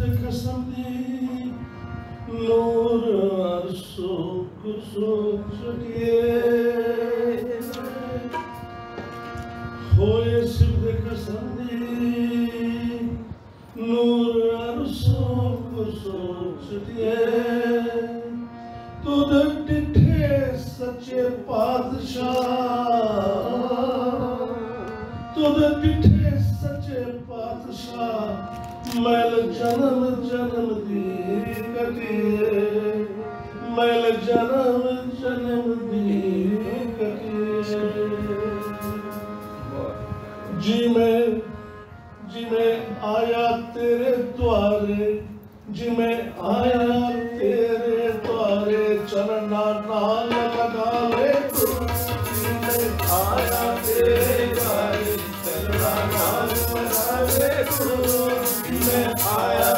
कसम दी नूर अरसो कुछ के होए सिर्फ कसम दी नूर अरसो कुछ के तुद डिठे सच्चे पातशाह तुद डिठे सच्चे पातशाह मैल जन्म जन्म दी कटिए मैल जन्म जन्म दी कटिए जी मैं आया तेरे द्वारे जी मैं आया तेरे द्वारे चरना नाल लगा ले तू जी मैं आया तेरे द्वारे चरना नाल लगा ले तू मैं आया